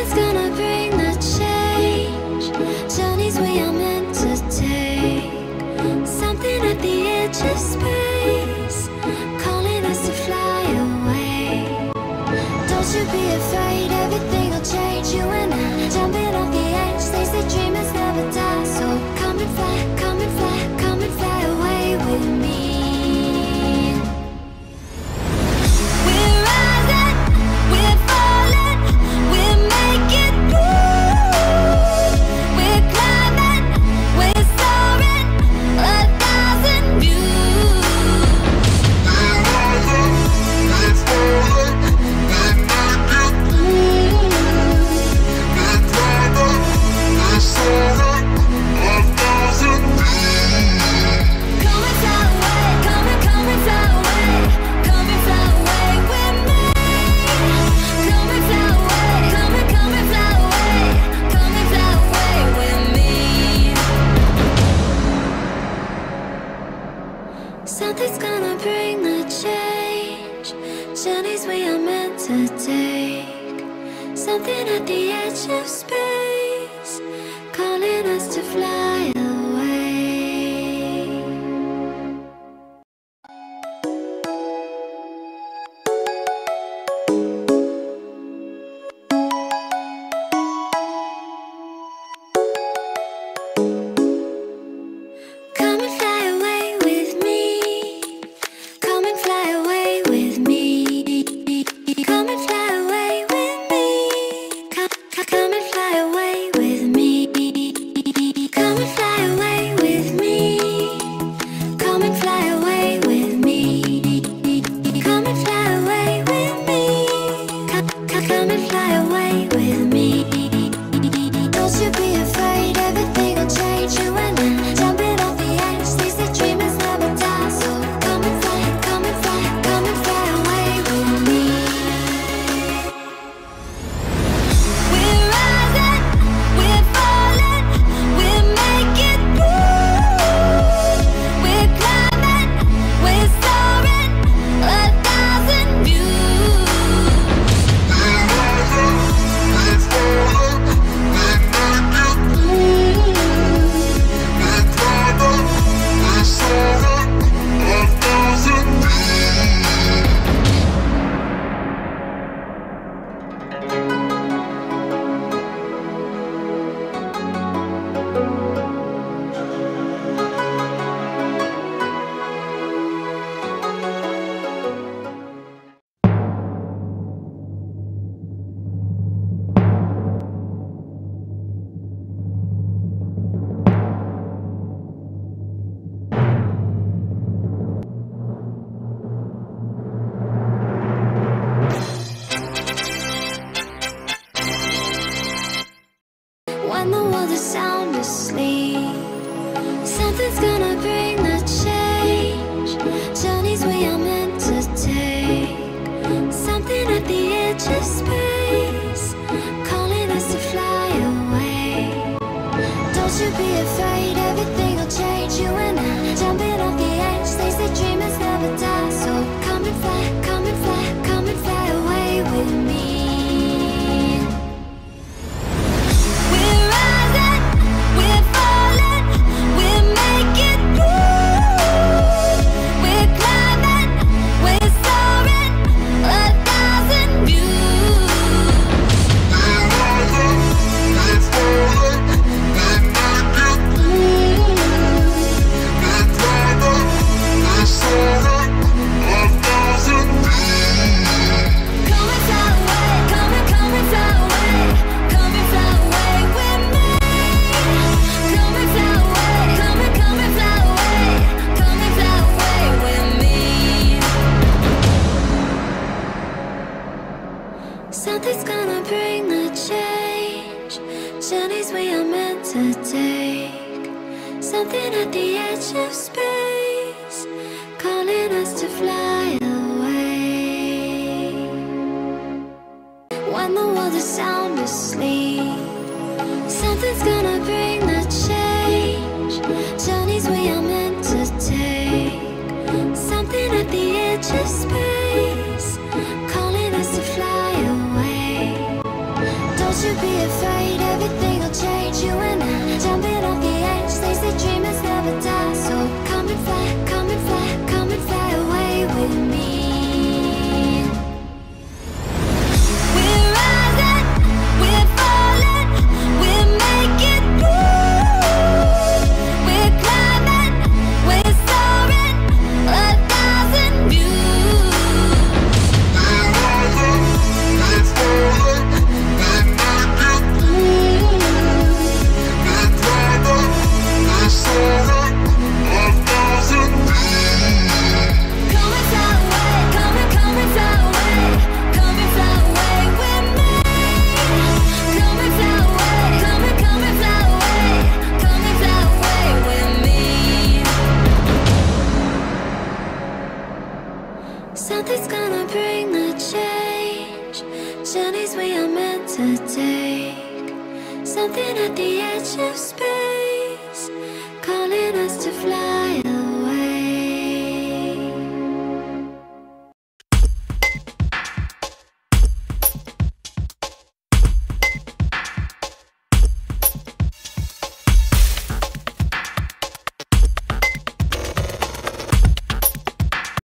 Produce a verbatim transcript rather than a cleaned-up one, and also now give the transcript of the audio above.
Something's gonna bring the change. Journeys we are meant to take. Something at the edge of space, calling us to fly away. Don't you be afraid, everything will change. You and I, jumping off the edge. They say dreamers never die. So come and fly, come and fly, come and fly away with me. We're rising, we're falling, we're making moves. We're climbing, we're soaring, a thousand views. We're rising, we're falling, we're making moves. We're climbing, we're soaring, a thousand views. Come and fly away, come and come and fly away, come and fly away with me. Come and fly away, come and come and fly away, come and fly away with me. Something's gonna bring the change. Journeys we are meant to take. Something at the edge of space, calling us to fly away. Come and fly away with me. Come and fly away with me. Come and fly away with me. Come, come, come and fly away with me. Come and fly away with me. Come and fly away with me. Come and fly away with me. Come, come, come and fly away with me. Don't you be afraid, everything will change. You and I, jumping off the edge. They say dreamers never die. So come and fly, come and fly, come and fly away with me. We're rising, we're falling, we're making moves. We're climbing, we're soaring, a thousand views. We're rising, we're falling, we're making moves. We're climbing, we're soaring, a thousand views. When the world is sound asleep, something's gonna bring the change. Journeys we are meant to take. Something at the edge of space, calling us to fly away. Don't you be afraid, everything will change. You and I, jumping off the edge. They say dreamers never die. So come and fly, come and fly, come and fly away with me. We're rising, we're falling, we're making moves. We're climbing, we're soaring, a thousand views. We're rising, we're falling, we're making moves. We're climbing, we're soaring, a thousand views. Come and fly away, come and come and fly away, come and fly away with me. Come and fly away, come and come and fly away, come and fly away with me. Something's gonna bring the change. Journeys we are meant to take. Something at the edge of space, calling us to fly away. When the world is sound asleep, something's gonna bring the change. Journeys we are meant to take. Something at the edge of space, calling us to fly away. Don't you Something's gonna bring the change. Journeys we are meant to take. Something at the edge of space.